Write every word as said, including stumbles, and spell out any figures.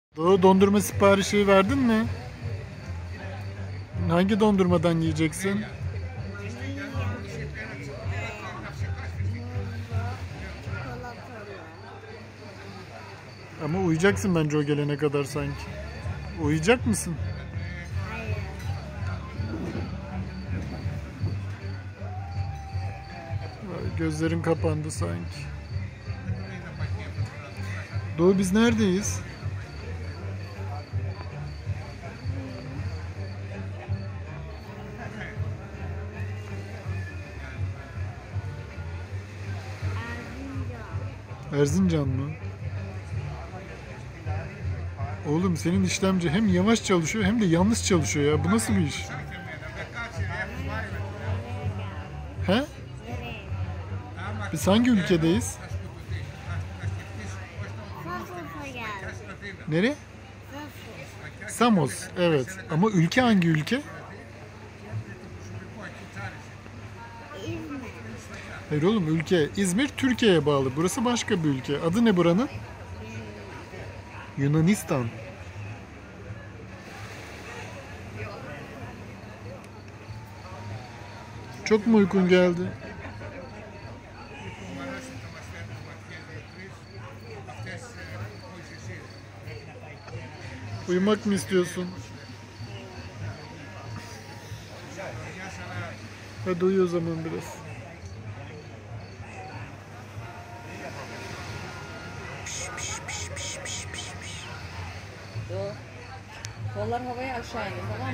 Doğu, dondurma siparişi verdin mi? Hangi dondurmadan yiyeceksin? Ama uyuyacaksın bence o gelene kadar sanki. Uyuyacak mısın? Hayır. Gözlerin kapandı sanki. Doğu, biz neredeyiz? Erzincan mı? Oğlum, senin işlemci hem yavaş çalışıyor hem de yanlış çalışıyor ya. Bu nasıl bir iş? He? Biz hangi ülkedeyiz? Safos'a geldik. Nereye? Safos. Samos, evet. Ama ülke hangi ülke? İzmir. Hayır oğlum, ülke İzmir Türkiye'ye bağlı. Burası başka bir ülke. Adı ne buranın? Yunanistan. Çok mu uykun geldi? Uyumak mı istiyorsun? Hadi uyu o zaman biraz. Dur. Kollar havaya aşağı iniyor, tamam mı?